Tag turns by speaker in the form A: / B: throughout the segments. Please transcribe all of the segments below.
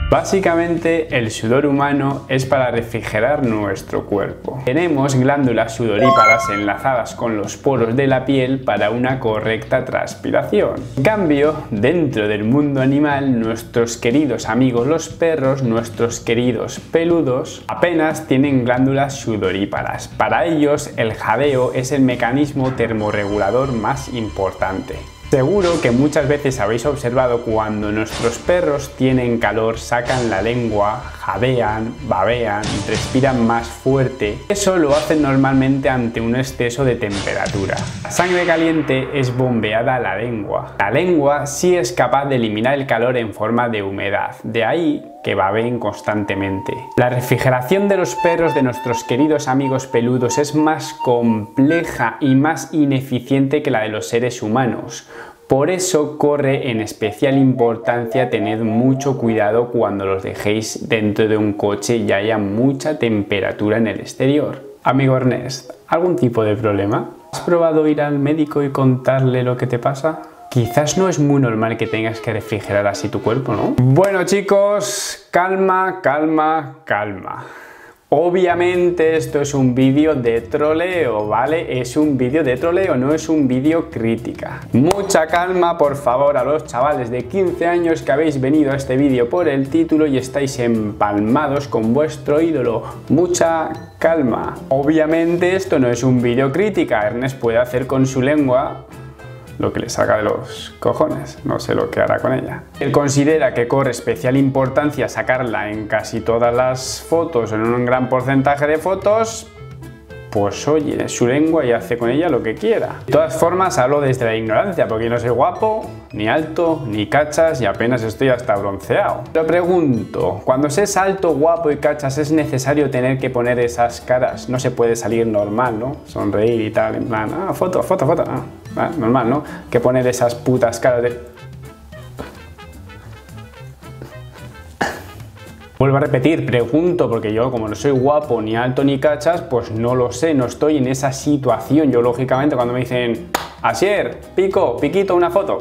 A: Básicamente, el sudor humano es para refrigerar nuestro cuerpo. Tenemos glándulas sudoríparas enlazadas con los poros de la piel para una correcta transpiración. En cambio, dentro del mundo animal, nuestros queridos amigos los perros, nuestros queridos peludos, apenas tienen glándulas sudoríparas. Para ellos, el jadeo es el mecanismo termorregulador más importante. Seguro que muchas veces habéis observado cuando nuestros perros tienen calor, sacan la lengua, jadean, babean, respiran más fuerte. Eso lo hacen normalmente ante un exceso de temperatura. La sangre caliente es bombeada a la lengua. La lengua sí es capaz de eliminar el calor en forma de humedad, de ahí que babeen constantemente. La refrigeración de los perros de nuestros queridos amigos peludos es más compleja y más ineficiente que la de los seres humanos. Por eso corre en especial importancia tener mucho cuidado cuando los dejéis dentro de un coche y haya mucha temperatura en el exterior. Amigo Ernest, ¿algún tipo de problema? ¿Has probado ir al médico y contarle lo que te pasa? Quizás no es muy normal que tengas que refrigerar así tu cuerpo, ¿no? Bueno chicos, calma, calma, calma. Obviamente esto es un vídeo de troleo, ¿vale? Es un vídeo de troleo, no es un vídeo crítica. Mucha calma, por favor, a los chavales de 15 años que habéis venido a este vídeo por el título y estáis empalmados con vuestro ídolo. Mucha calma. Obviamente esto no es un vídeo crítica. Ernest puede hacer con su lengua lo que le salga de los cojones, no sé lo que hará con ella. Él considera que corre especial importancia sacarla en casi todas las fotos, en un gran porcentaje de fotos, pues oye, es su lengua y hace con ella lo que quiera. De todas formas, hablo desde la ignorancia, porque yo no soy guapo, ni alto, ni cachas y apenas estoy hasta bronceado. Pero pregunto, cuando se es alto, guapo y cachas, ¿es necesario tener que poner esas caras? No se puede salir normal, ¿no? Sonreír y tal, en plan, foto, normal, ¿no? Que poner esas putas caras de... Vuelvo a repetir, pregunto, porque yo como no soy guapo, ni alto, ni cachas, pues no lo sé, no estoy en esa situación. Yo lógicamente cuando me dicen, Asier, pico, piquito, una foto,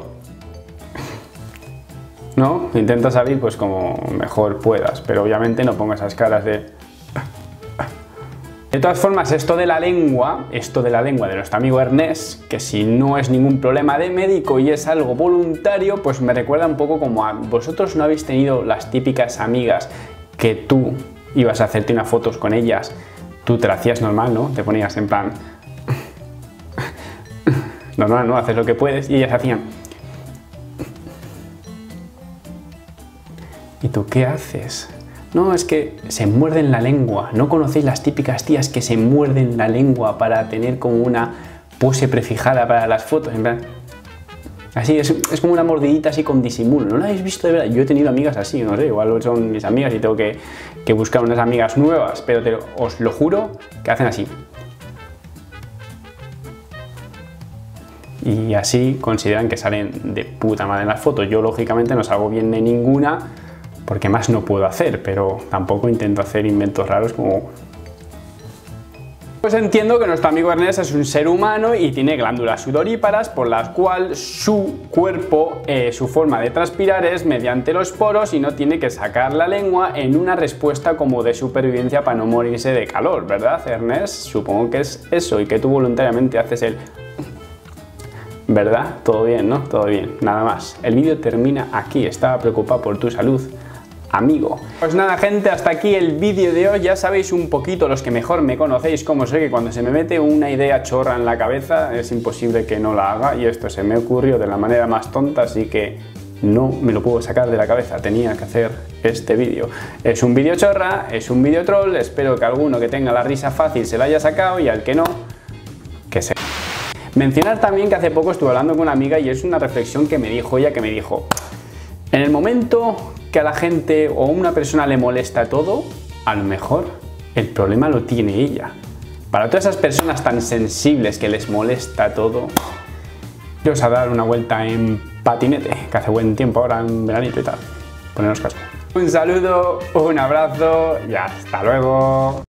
A: ¿no? Intenta salir pues como mejor puedas, pero obviamente no pongo esas caras de... De todas formas, esto de la lengua de nuestro amigo Ernest, que si no es ningún problema de médico y es algo voluntario, pues me recuerda un poco como a vosotros no habéis tenido las típicas amigas que tú ibas a hacerte unas fotos con ellas, tú te la hacías normal, ¿no? Te ponías en plan... normal, ¿no? Haces lo que puedes y ellas hacían... ¿Y tú qué haces? No, es que se muerden la lengua. ¿No conocéis las típicas tías que se muerden la lengua para tener como una pose prefijada para las fotos? En plan, así, es como una mordidita así con disimulo. ¿No la habéis visto de verdad? Yo he tenido amigas así, no sé, igual son mis amigas y tengo que buscar unas amigas nuevas, pero os lo juro que hacen así. Y así consideran que salen de puta madre en las fotos. Yo lógicamente no salgo bien de ninguna, porque más no puedo hacer, pero tampoco intento hacer inventos raros como... Pues entiendo que nuestro amigo Ernest es un ser humano y tiene glándulas sudoríparas por las cuales su cuerpo, su forma de transpirar es mediante los poros y no tiene que sacar la lengua en una respuesta como de supervivencia para no morirse de calor, ¿verdad, Ernest? Supongo que es eso y que tú voluntariamente haces el... ¿Verdad? Todo bien, ¿no? Todo bien, nada más. El vídeo termina aquí, estaba preocupado por tu salud, amigo. Pues nada gente, hasta aquí el vídeo de hoy. Ya sabéis un poquito, los que mejor me conocéis, cómo soy, que cuando se me mete una idea chorra en la cabeza es imposible que no la haga y esto se me ocurrió de la manera más tonta, así que no me lo puedo sacar de la cabeza, tenía que hacer este vídeo. Es un vídeo chorra, es un vídeo troll, espero que alguno que tenga la risa fácil se la haya sacado y al que no, que se... Mencionar también que hace poco estuve hablando con una amiga y es una reflexión que me dijo ella, que me dijo, en el momento que a la gente o a una persona le molesta todo, a lo mejor el problema lo tiene ella. Para todas esas personas tan sensibles que les molesta todo, iros a dar una vuelta en patinete, que hace buen tiempo ahora en veranito y tal. Poneros casco. Un saludo, un abrazo y hasta luego.